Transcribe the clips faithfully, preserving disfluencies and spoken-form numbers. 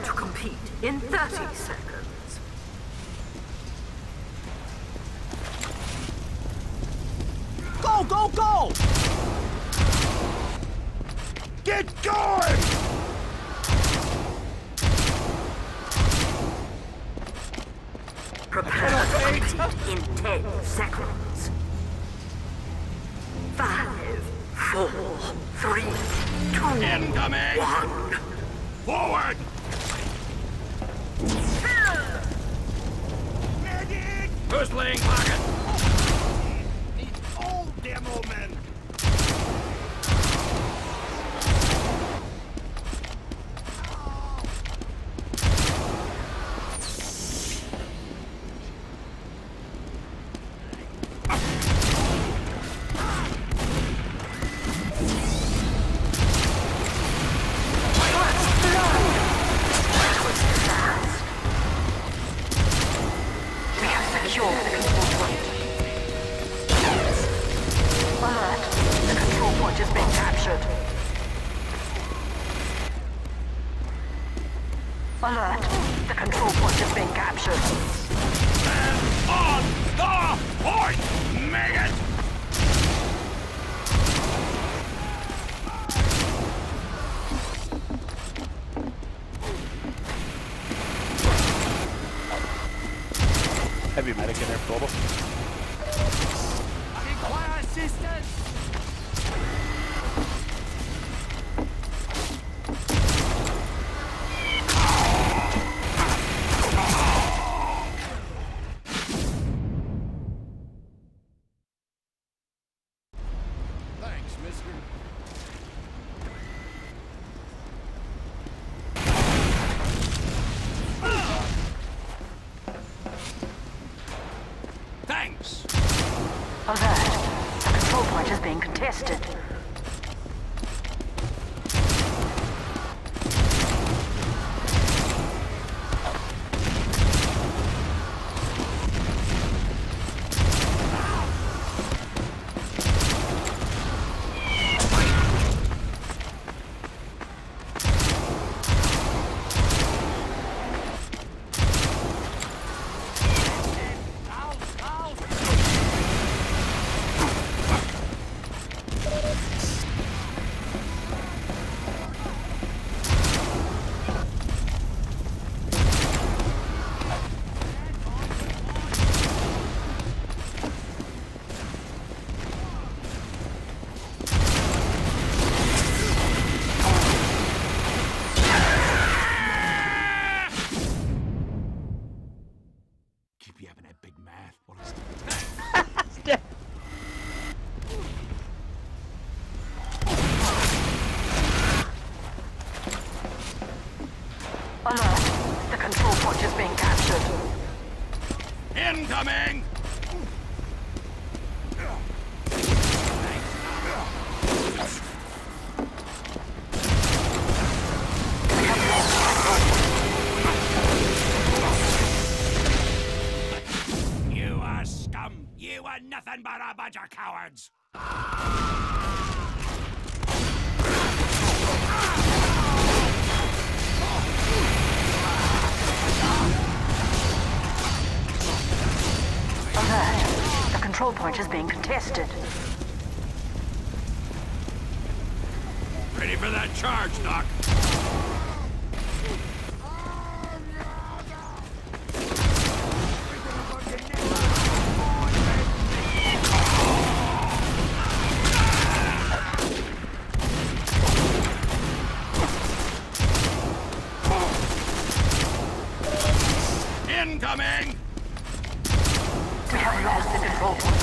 to compete in thirty seconds. Go, go, go! Get going! Prepare to compete in ten seconds. Five, four, three, two, Incoming! one. Forward! Medic! Who's laying pocket? Need all demo men! Alert! The control point has been captured. And on the point! Make it! Heavy medic in there, Global. Require assistance! Thanks, mister. Thanks! Alert! The control point is being contested. Keep yapping that big math. What is Alert! The control point is being captured. Incoming! You are scum! You are nothing but a bunch of cowards! Alert! The control point is being contested. Ready for that charge, Doc? Incoming! We have lost the control point.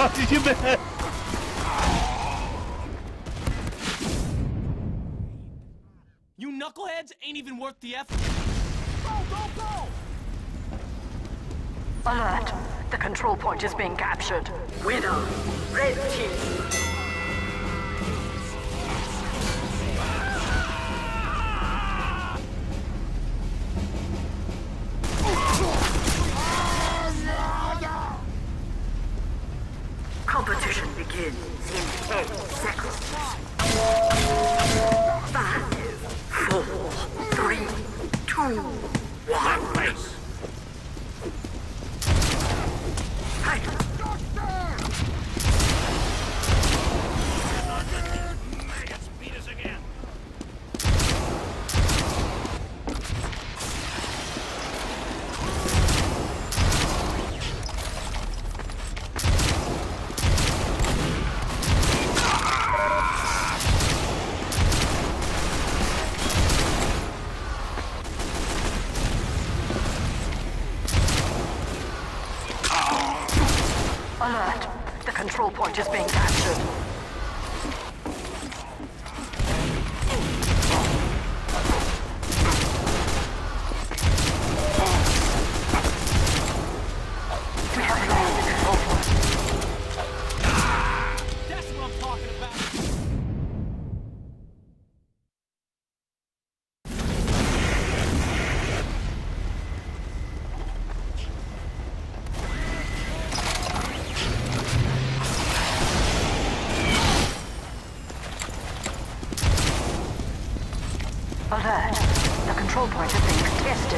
How did you miss? You knuckleheads ain't even worth the effort. Go, go, go! Alert! The control point is being captured. Winner! Red team! Competition begins in ten seconds. Five, four, three, two, one. Place. Maggots beat us again. Alert! The control point is being captured. We have lost the control point. That's what I'm talking about. Alert! The control point is being contested.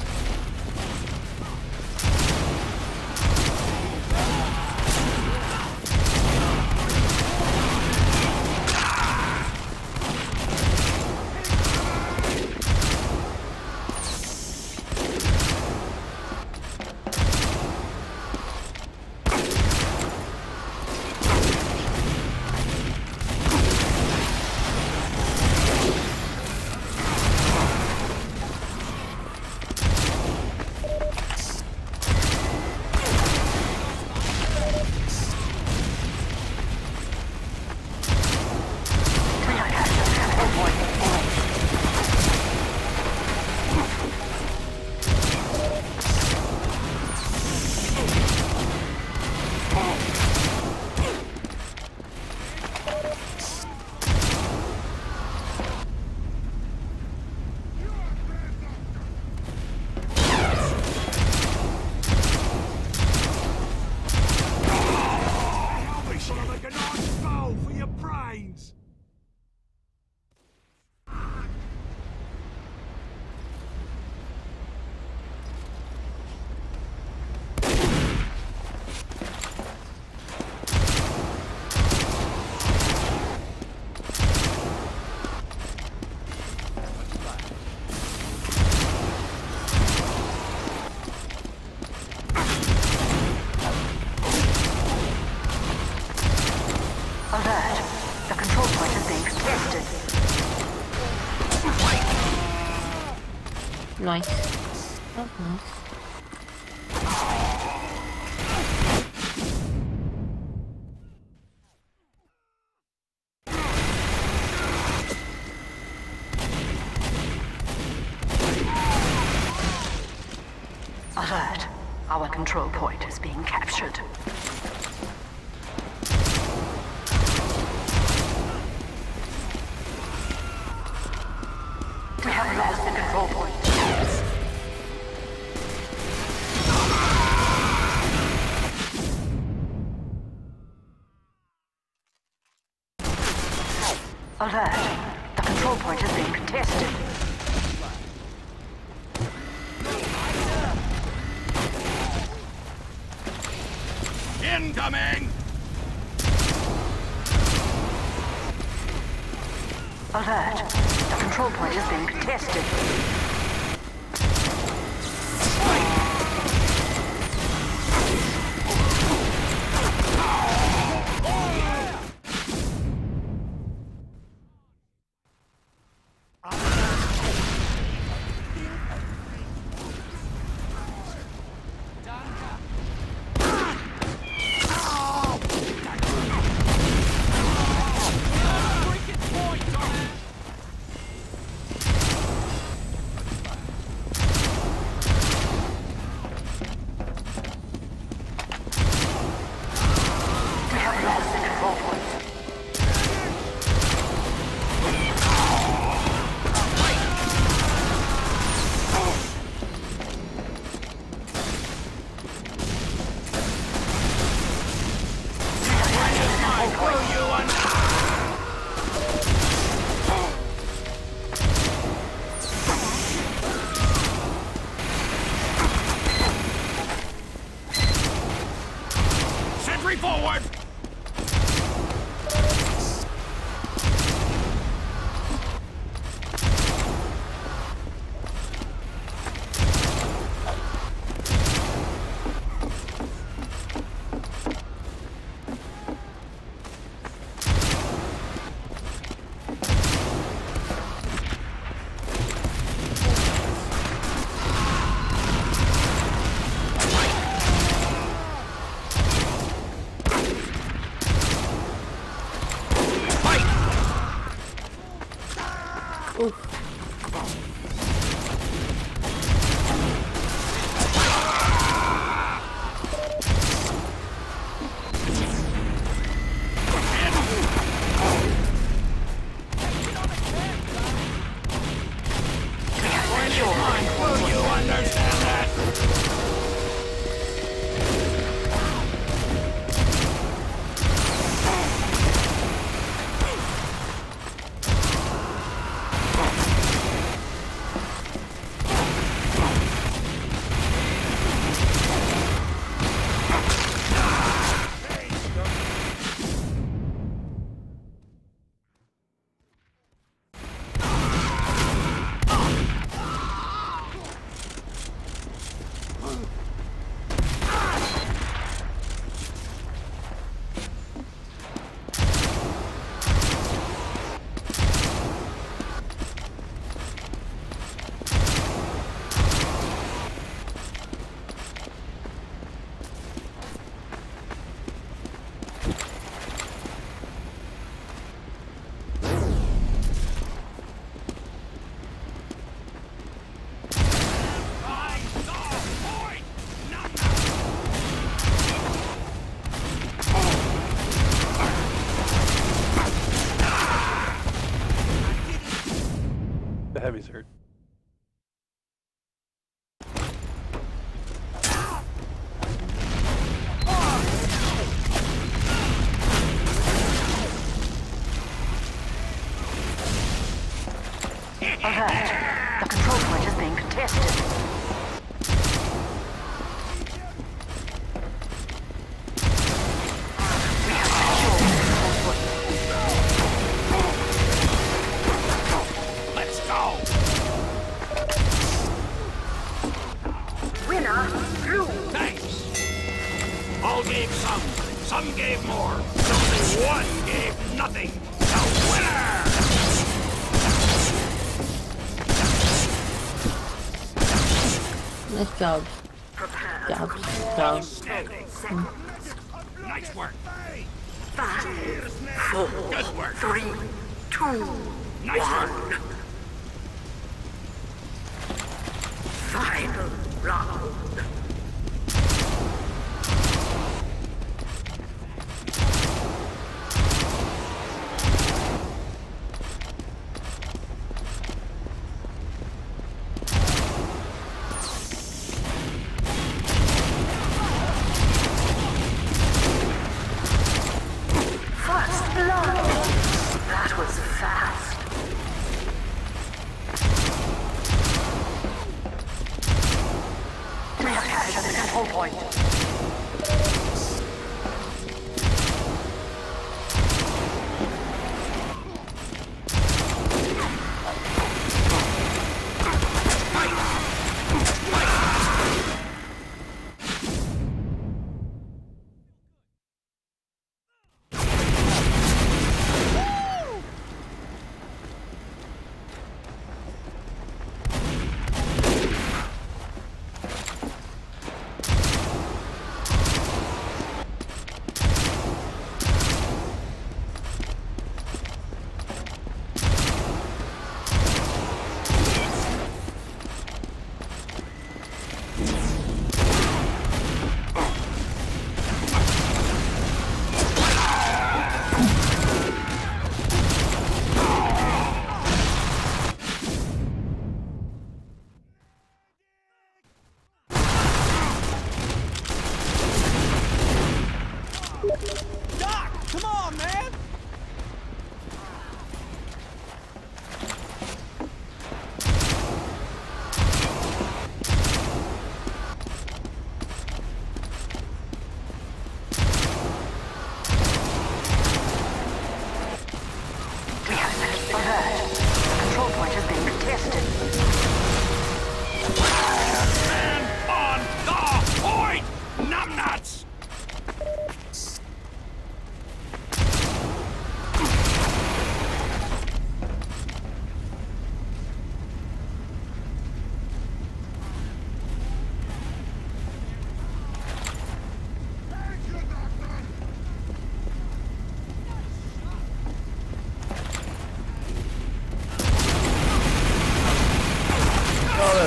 Alert! The control point is being contested. Nice. That's nice. Alert! Our control point is being captured. We have lost the control point. Alert! The control point is being contested. Incoming! Alert! The control point is being contested. Infantry forward! The heavy's hurt. Alert. The control point is being contested. Gave some, some gave more, only one gave nothing. The winner! Nice job. Job. Job. Mm. Nice work. Five, four, good work. Three, two, nice one. Work. Final round. Point.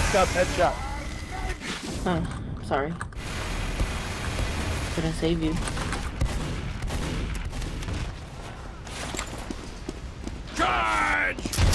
Back up, headshot. Oh, sorry. Couldn't save you. Charge!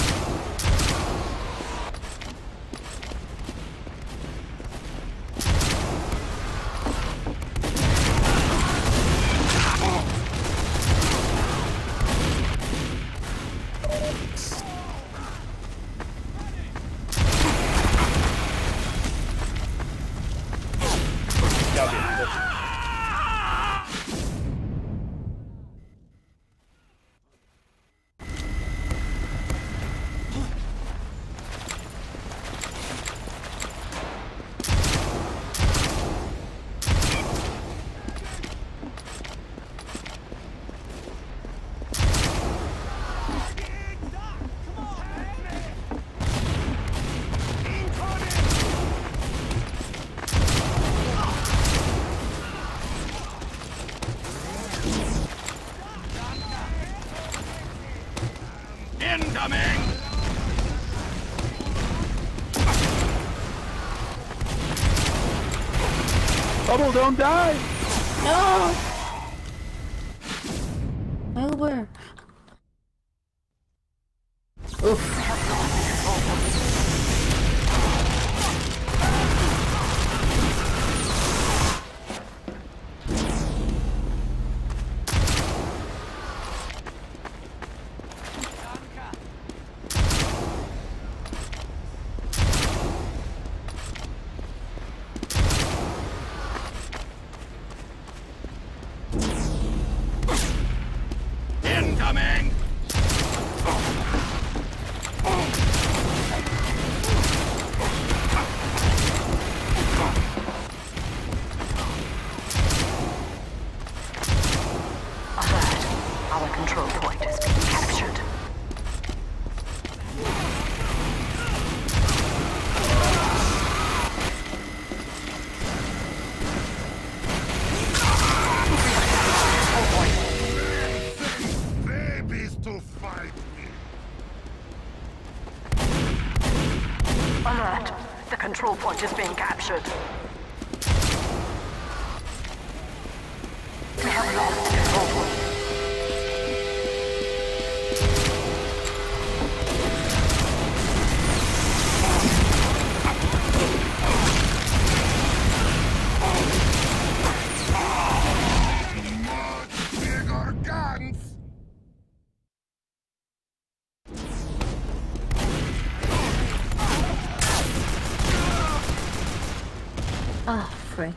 Incoming! Bubble, don't die! No! Over. Oof. Incoming! Alert. Our control point is being captured. Babies to fight me. Alert. The control point is being captured. We have lost the control point. Much bigger guns. Ah, frick.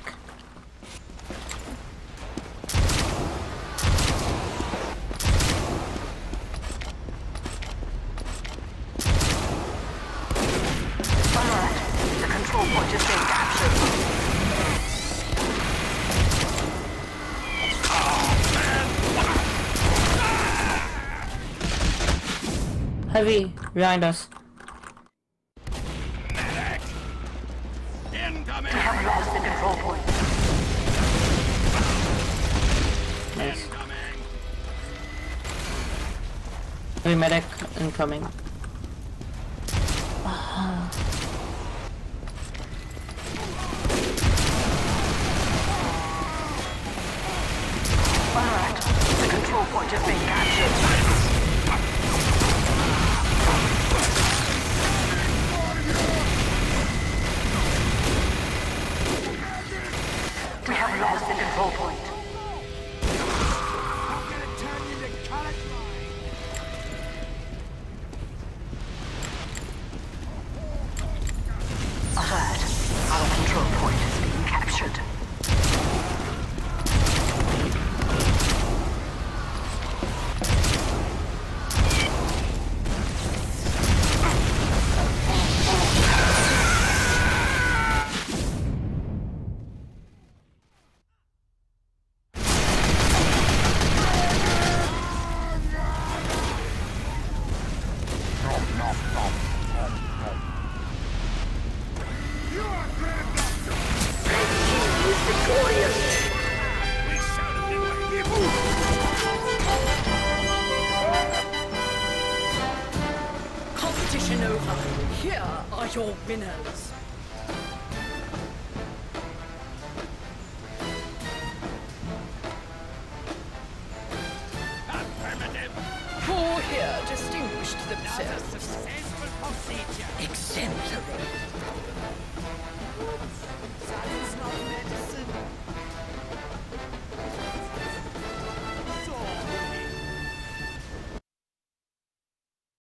Alert. The control point is being captured. Heavy, behind us. Medic! Incoming! We have lost the control point. Nice. Incoming! Heavy medic incoming. Ah. Alert. The control point is being captured. We have lost the control point. I'm gonna turn you to cauliflower. Alert. Our control point is being captured. You are grand doctor. We shouted, didn't we? Competition over. Here are your winners. Who here distinguished themselves? Exemplary.